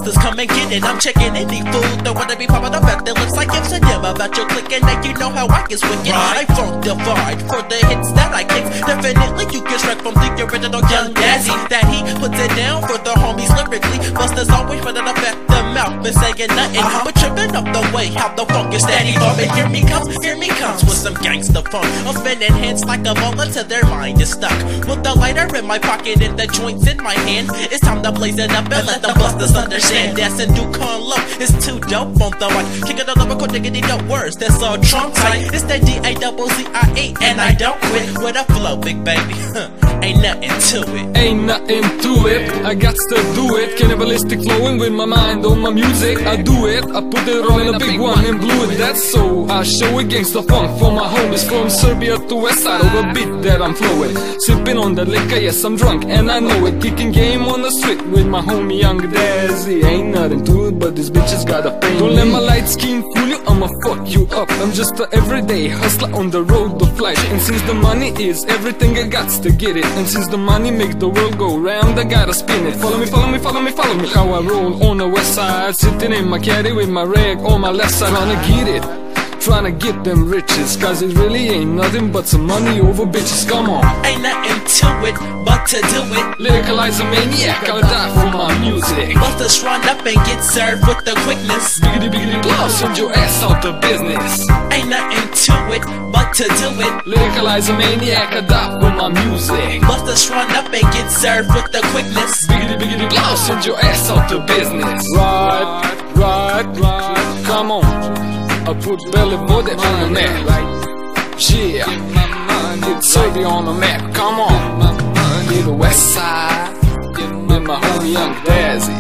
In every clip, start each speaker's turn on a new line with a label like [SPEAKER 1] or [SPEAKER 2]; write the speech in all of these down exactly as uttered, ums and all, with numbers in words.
[SPEAKER 1] busters come and get it. I'm checking any fool that wanna be popping up at that looks like it's a dim about your click, and now you know how I get wicked. I funk divide for the hits that I kick. Definitely you get struck from the original Young Dazzy that he puts it down for the homies lyrically. Busters always running up at the mouth and saying nothing, uh-huh. but tripping up the way how the funk is steady bumping. Here me comes, here me comes with some gangsta funk. I'm spinning hands like a ball until their mind is stuck. With the lighter in my pocket and the joints in my hand, it's time to blaze it up and let the busters understand. That's a new con low, it's too dope on the mic. Kick it the lyrical diggity dope words, that's all trunk tight. It's the D A double Z I E and I don't quit with a flow, big baby. Ain't nothing to it.
[SPEAKER 2] Ain't nothing to it. I got to do it. Cannibalistic flowing with my mind on my music. I do it. I put it all in a big one and blew it. That's so. I show it gangsta funk for my homies from Serbia to West Side of a beat that I'm flowing. Sipping on the liquor, yes I'm drunk and I know it. Kicking game on the street with my homie Young Dazzy. Ain't nothing to it, but these bitches gotta pay. Don't let my light skin fool you. I'ma fuck you up. I'm just an everyday hustler on the road to flight. And since the money is everything, I got to get it. And since the money make the world go round, I gotta spin it. Follow me, follow me, follow me, follow me. How I roll on the west side, sitting in my caddy with my rag on my left side, trying to get it, trying to get them riches. Cause it really ain't nothing but some money over bitches. Come on.
[SPEAKER 1] Ain't nothing to it but to do it.
[SPEAKER 2] Lyricalize a maniac, I'll die for my music.
[SPEAKER 1] Busters run up and get served with the quickness.
[SPEAKER 2] Biggity biggity blow, send your ass out the business.
[SPEAKER 1] Ain't nothing to it but to do it.
[SPEAKER 2] Lyricalize a maniac, I'll die for my music.
[SPEAKER 1] Busters run up and get served with the quickness.
[SPEAKER 2] Biggity biggity blow, send your ass out the business. Right, right, right, come on. I put belly body on the map. Yeah, put Serbia on the map. Come on, to the west side with my homie Young Dazzy.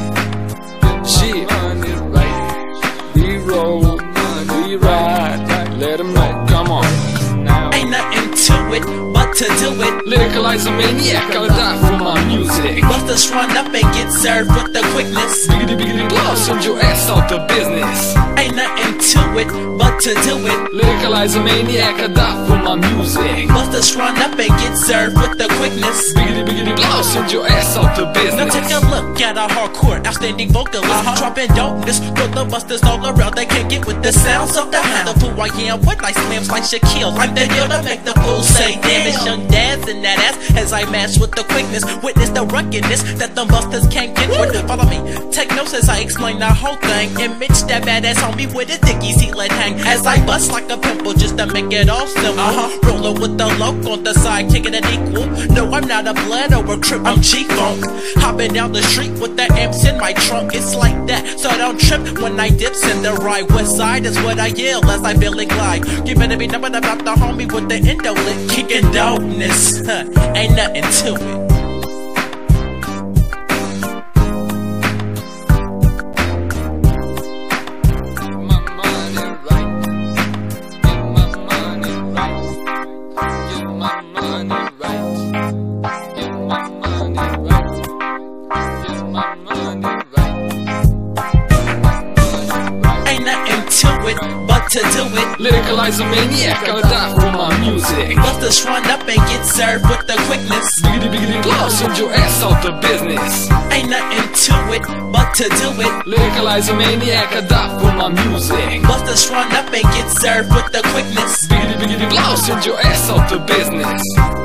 [SPEAKER 2] Yeah, we roll, we ride. Let 'em know. Come on.
[SPEAKER 1] Ain't nothing to it but to do it.
[SPEAKER 2] Lyricalize a maniac, I'll die for my music.
[SPEAKER 1] Busters run up and get served with the quickness.
[SPEAKER 2] Biggity biggity blow, send your ass out the business.
[SPEAKER 1] Ain't nothing to it but to do it.
[SPEAKER 2] Lyricalize a maniac, I die for my music.
[SPEAKER 1] Busters run up and get served with the quickness.
[SPEAKER 2] Biggity biggity blow, send your ass out the business.
[SPEAKER 1] Now take a look at a hardcore, outstanding vocalist, uh-huh. dropping dopeness for the busters all around. They can't get with the sounds of the hound. The fool I am with nice slams like Shaquille. I'm the deal to make the fool say, damn, it's Young Daz in that ass as I match with the quickness. Witness the ruggedness that the busters can't get with. Follow me, take notes as I explain the whole thing. Image that badass on me with his dickies he let hang as I bust like a pimple just to make it all simple. Uh-huh. Rolling with the loc on the side, kicking it equal. No, I'm not a blood or a crip, I'm G-Funk. Hopping down the street with the amps in my trunk. It's like that, so don't trip when I dips in the right. West side is what I yell as I feel it glide. You better be knowing about the homie with the endo lick, kicking dopeness. Ain't nothing to it. To do it.
[SPEAKER 2] Lyricalize a maniac, I'll die for my music.
[SPEAKER 1] Busters run up and get served with the quickness.
[SPEAKER 2] Biggity biggity blow, send your ass out the business.
[SPEAKER 1] Ain't nothing to it but to do it.
[SPEAKER 2] Lyricalize a maniac, I'll die for my music.
[SPEAKER 1] Busters run up and get served with the quickness.
[SPEAKER 2] Biggity biggity blow, send your ass out the business.